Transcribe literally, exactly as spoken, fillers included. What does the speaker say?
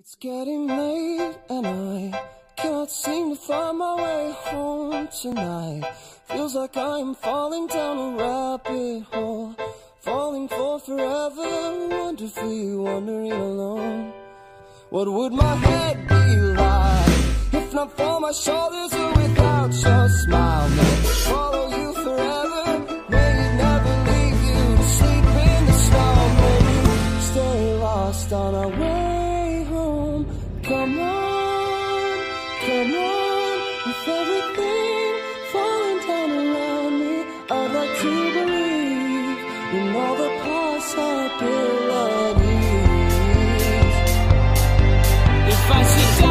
It's getting late and I cannot seem to find my way home tonight. Feels like I am falling down a rabbit hole, falling for forever, wonderfully wandering alone. What would my head be like if not for my shoulders or without your smile? May it follow you forever, may it never leave you to sleep in the snow. May we stay lost on our way home. Come on, come on, with everything falling down around me, I'd like to believe in all the possibilities. If I sit down